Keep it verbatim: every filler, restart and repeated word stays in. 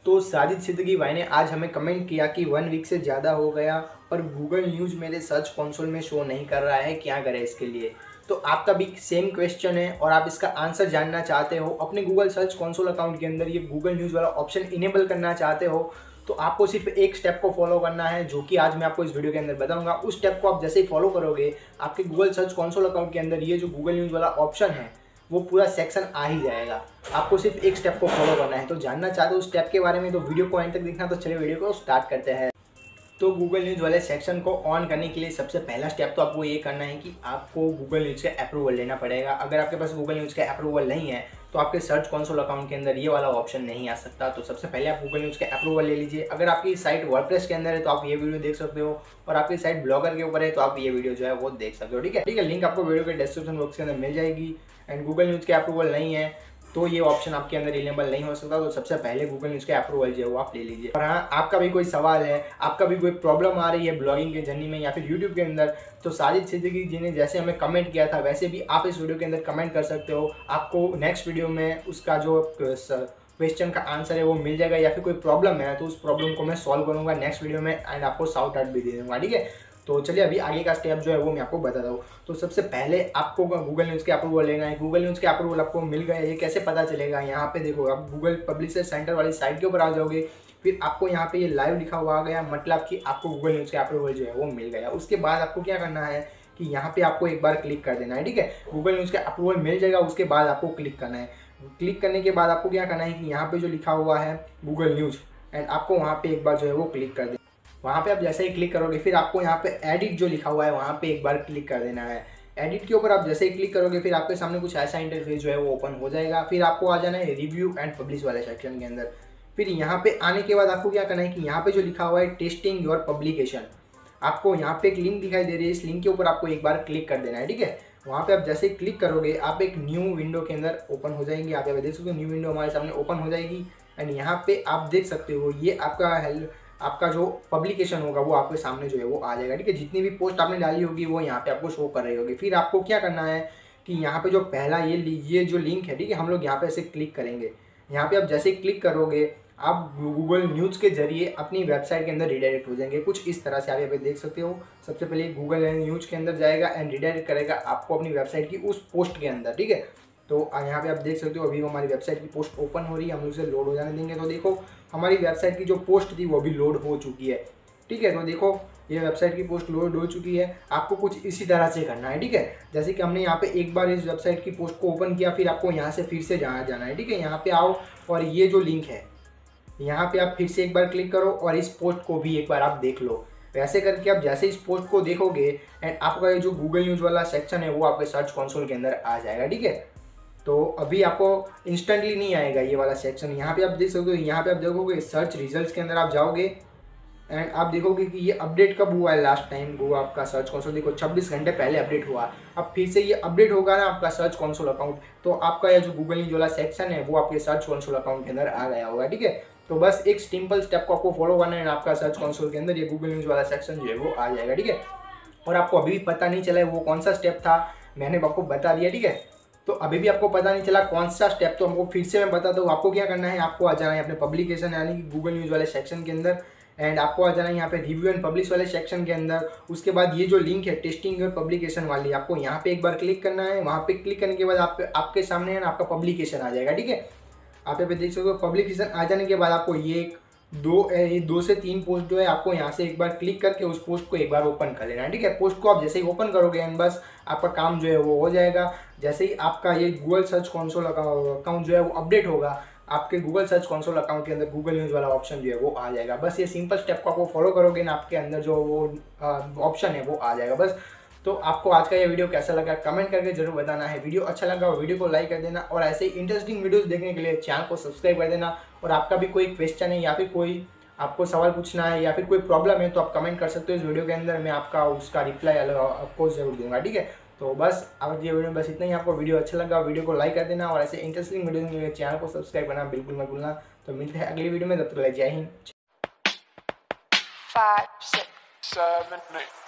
तो साजिद सिद्दीकी भाई ने आज हमें कमेंट किया कि वन वीक से ज़्यादा हो गया पर गूगल न्यूज़ मेरे सर्च कंसोल में शो नहीं कर रहा है, क्या करें इसके लिए। तो आपका भी सेम क्वेश्चन है और आप इसका आंसर जानना चाहते हो, अपने गूगल सर्च कंसोल अकाउंट के अंदर ये गूगल न्यूज़ वाला ऑप्शन इनेबल करना चाहते हो, तो आपको सिर्फ एक स्टेप को फॉलो करना है जो कि आज मैं आपको इस वीडियो के अंदर बताऊंगा। उस स्टेप को आप जैसे ही फॉलो करोगे आपके गूगल सर्च कंसोल अकाउंट के अंदर ये जो गूगल न्यूज़ वाला ऑप्शन है वो पूरा सेक्शन आ ही जाएगा। आपको सिर्फ एक स्टेप को फॉलो करना है। तो जानना चाहते हो उस स्टेप के बारे में तो वीडियो को एंड तक देखना। तो चलिए वीडियो को स्टार्ट करते हैं। तो गूगल न्यूज़ वाले सेक्शन को ऑन करने के लिए सबसे पहला स्टेप तो आपको ये करना है कि आपको गूगल न्यूज़ का अप्रूवल लेना पड़ेगा। अगर आपके पास गूगल न्यूज़ का अप्रूवल नहीं है तो आपके सर्च कंसोल अकाउंट के अंदर ये वाला ऑप्शन नहीं आ सकता। तो सबसे पहले आप गूगल न्यूज़ का अप्रूवल ले लीजिए। अगर आपकी साइट वर्डप्रेस के अंदर है तो आप ये वीडियो देख सकते हो, और आपकी साइट ब्लॉगर के ऊपर है तो आप ये वीडियो जो है वो देख सकते हो। ठीक है ठीक है लिंक आपको वीडियो के डिस्क्रिप्शन बॉक्स के अंदर मिल जाएगी। एंड गूगल न्यूज़ के अप्रूवल नहीं है तो ये ऑप्शन आपके अंदर इनेबल नहीं हो सकता। तो सबसे पहले गूगल न्यूज़ के अप्रूवल जो है वो आप ले लीजिए। और हाँ, आपका भी कोई सवाल है, आपका भी कोई प्रॉब्लम आ रही है ब्लॉगिंग के जर्नी में या फिर यूट्यूब के अंदर, तो साजिद सिद्दीकी जी ने जैसे हमें कमेंट किया था वैसे भी आप इस वीडियो के अंदर कमेंट कर सकते हो। आपको नेक्स्ट वीडियो में उसका जो क्वेश्चन का आंसर है वो मिल जाएगा, या फिर कोई प्रॉब्लम है तो उस प्रॉब्लम को मैं सॉल्व करूँगा नेक्स्ट वीडियो में एंड आपको शाउट आउट भी दे दूँगा। ठीक है, तो चलिए अभी आगे का स्टेप जो है वो मैं आपको बताता हूँ। तो सबसे पहले आपको गूगल न्यूज़ के अप्रूवल लेना है। गूगल न्यूज़ के अप्रूवल आपको मिल गया, ये कैसे पता चलेगा? यहाँ पे देखो, आप गूगल पब्लिशर सेंटर वाली साइट के ऊपर आ जाओगे, फिर आपको यहाँ पे ये लाइव लिखा हुआ आ गया, मतलब कि आपको गूगल न्यूज़ के अप्रूवल जो है वो मिल गया। उसके बाद आपको क्या करना है कि यहाँ पे आपको एक बार क्लिक कर देना है। ठीक है, गूगल न्यूज़ के अप्रूवल मिल जाएगा, उसके बाद आपको क्लिक करना है। क्लिक करने के बाद आपको क्या करना है कि यहाँ पे जो लिखा हुआ है गूगल न्यूज़, एंड आपको वहाँ पे एक बार जो है वो क्लिक कर देना। वहाँ पे आप जैसे ही क्लिक करोगे फिर आपको यहाँ पे एडिट जो लिखा हुआ है वहाँ पे एक बार क्लिक कर देना है। एडिट के ऊपर आप जैसे ही क्लिक करोगे फिर आपके सामने कुछ ऐसा इंटरफेस जो है वो ओपन हो जाएगा। फिर आपको आ जाना है रिव्यू एंड पब्लिश वाले सेक्शन के अंदर। फिर यहाँ पे आने के बाद आपको क्या करना है कि यहाँ पे जो लिखा हुआ है टेस्टिंग योर पब्लिकेशन, आपको यहाँ पे एक लिंक दिखाई दे रही है, इस लिंक के ऊपर आपको एक बार क्लिक कर देना है। ठीक है, वहाँ पे आप जैसे ही क्लिक करोगे आप एक न्यू विंडो के अंदर ओपन हो जाएंगे। आप यहाँ पे देख सकते हो न्यू विंडो हमारे सामने ओपन हो जाएगी। एंड यहाँ पे आप देख सकते हो ये आपका हेल्प आपका जो पब्लिकेशन होगा वो आपके सामने जो है वो आ जाएगा। ठीक है, जितनी भी पोस्ट आपने डाली होगी वो यहाँ पे आपको शो कर रही होगी। फिर आपको क्या करना है कि यहाँ पे जो पहला ये ये जो लिंक है, ठीक है, हम लोग यहाँ पे ऐसे क्लिक करेंगे। यहाँ पे आप जैसे ही क्लिक करोगे आप गूगल न्यूज़ के जरिए अपनी वेबसाइट के अंदर रिडायरेक्ट हो जाएंगे। कुछ इस तरह से आप यहाँ पे देख सकते हो। सबसे पहले गूगल न्यूज़ के अंदर जाएगा एंड रिडायरेक्ट करेगा आपको अपनी वेबसाइट की उस पोस्ट के अंदर। ठीक है, तो यहाँ पे आप देख सकते हो अभी हमारी वेबसाइट की पोस्ट ओपन हो रही है, हम उसे लोड हो जाने देंगे। तो देखो हमारी वेबसाइट की जो पोस्ट थी वो भी लोड हो चुकी है। ठीक है, तो देखो ये वेबसाइट की पोस्ट लोड हो चुकी है। आपको कुछ इसी तरह से करना है। ठीक है, जैसे कि हमने यहाँ पे एक बार इस वेबसाइट की पोस्ट को ओपन किया, फिर आपको यहाँ से फिर से जाना जाना है। ठीक है, यहाँ पे आओ और ये जो लिंक है यहाँ पे आप फिर से एक बार क्लिक करो और इस पोस्ट को भी एक बार आप देख लो। वैसे करके आप जैसे इस पोस्ट को देखोगे एंड आपका ये जो गूगल न्यूज़ वाला सेक्शन है वो आपके सर्च कंसोल के अंदर आ जाएगा। ठीक है, तो अभी आपको इंस्टेंटली नहीं आएगा ये वाला सेक्शन। यहाँ पे आप देख सकते हो, यहाँ पे आप देखोगे सर्च रिजल्ट्स के अंदर आप जाओगे एंड आप देखोगे कि ये अपडेट कब हुआ है लास्ट टाइम। वो आपका सर्च कंसोल देखो छब्बीस घंटे पहले अपडेट हुआ। अब फिर से ये अपडेट होगा ना आपका सर्च कंसोल अकाउंट, तो आपका ये जो गूगल न्यूज़ वाला सेक्शन है वो आपके सर्च कंसोल अकाउंट के अंदर आ गया होगा। ठीक है, तो बस एक सिंपल स्टेप को आपको फॉलो करना है, आपका सर्च कंसोल के अंदर ये गूगल न्यूज़ वाला सेक्शन जो है वो आ जाएगा। ठीक है, और आपको अभी भी पता नहीं चला है वो कौन सा स्टेप था, मैंने आपको बता दिया। ठीक है, तो अभी भी आपको पता नहीं चला कौन सा स्टेप, तो हमको फिर से मैं बताता हूँ। आपको क्या करना है, आपको आ जाना है अपने पब्लिकेशन यानी कि गूगल न्यूज़ वाले सेक्शन के अंदर, एंड आपको आ जाना है यहाँ पे रिव्यू एंड पब्लिश वाले सेक्शन के अंदर। उसके बाद ये जो लिंक है टेस्टिंग योर पब्लिकेशन वाली, आपको यहाँ पे एक बार क्लिक करना है। वहाँ पे क्लिक करने के बाद आप आपके सामने है ना आपका पब्लिकेशन आ जाएगा। ठीक है, आप यहाँ पे देख सकते हो पब्लिकेशन आ जाने के बाद आपको ये एक दो ये दो से तीन पोस्ट जो है आपको यहाँ से एक बार क्लिक करके उस पोस्ट को एक बार ओपन कर लेना है। ठीक है, पोस्ट को आप जैसे ही ओपन करोगे एंड बस आपका काम जो है वो हो जाएगा। जैसे ही आपका ये गूगल सर्च कंसोल अकाउंट जो है वो अपडेट होगा, आपके गूगल सर्च कंसोल अकाउंट के अंदर गूगल न्यूज़ वाला ऑप्शन जो है वो आ जाएगा। बस ये सिंपल स्टेप को आपको फॉलो करोगे ना, आपके अंदर जो वो ऑप्शन है वो आ जाएगा बस। तो आपको आज का ये वीडियो कैसा लगा कमेंट करके जरूर बताना है। वीडियो अच्छा लगा और वीडियो को लाइक कर देना, और ऐसे ही इंटरेस्टिंग वीडियोस देखने के लिए चैनल को सब्सक्राइब कर देना। और आपका भी कोई क्वेश्चन है या फिर कोई आपको सवाल पूछना है या फिर कोई प्रॉब्लम है तो आप कमेंट कर सकते हो इस वीडियो के अंदर, मैं आपका उसका रिप्लाई आपको जरूर दूंगा। ठीक है, तो बस आज ये वीडियो में बस इतना ही। आपको वीडियो अच्छा लगा वीडियो को लाइक कर देना, और ऐसे इंटरेस्टिंग वीडियो के लिए चैनल को सब्सक्राइब करना बिल्कुल मत भूलना। तो मिलते हैं अगली वीडियो में, तब तक जय Hind. Five, six, seven, eight.